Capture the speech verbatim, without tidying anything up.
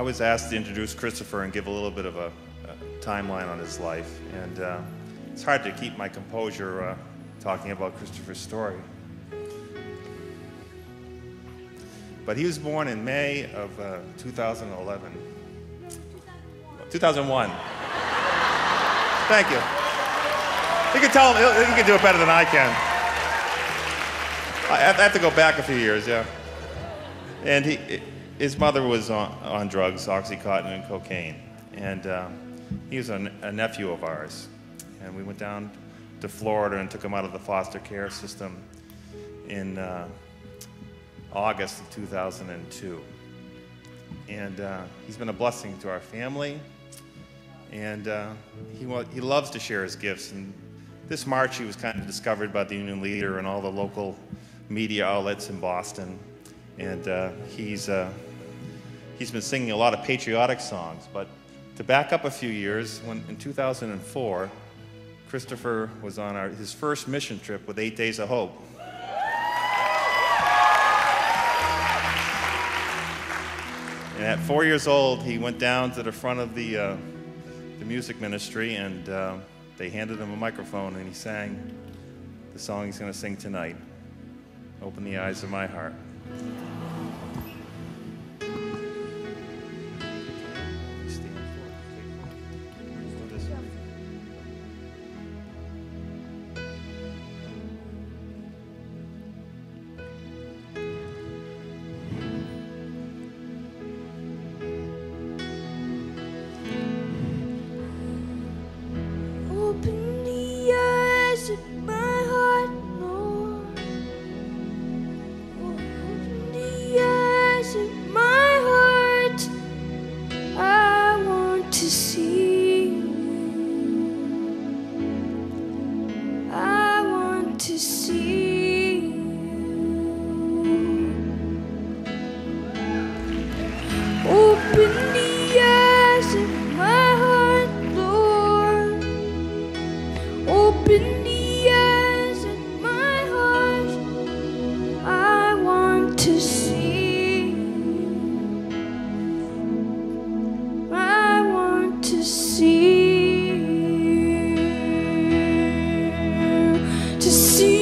was asked to introduce Christopher and give a little bit of a, a timeline on his life, and uh, it's hard to keep my composure uh, talking about Christopher's story. But he was born in May of uh, two thousand eleven. two thousand one. Thank you. You can tell him, he can do it better than I can. I have to go back a few years, yeah. And he, his mother was on, on drugs, Oxycontin and cocaine. And uh, he was a, a nephew of ours. And we went down to Florida and took him out of the foster care system in uh, August of two thousand two. And uh, he's been a blessing to our family. And uh, he, he loves to share his gifts. And this March, he was kind of discovered by the Union Leader and all the local media outlets in Boston. And uh, he's, uh, he's been singing a lot of patriotic songs. But to back up a few years, when, in two thousand four, Christopher was on our, his first mission trip with Eight Days of Hope. And at four years old, he went down to the front of the, uh, the music ministry, and uh, they handed him a microphone, and he sang the song he's going to sing tonight, Open the Eyes of My Heart. To see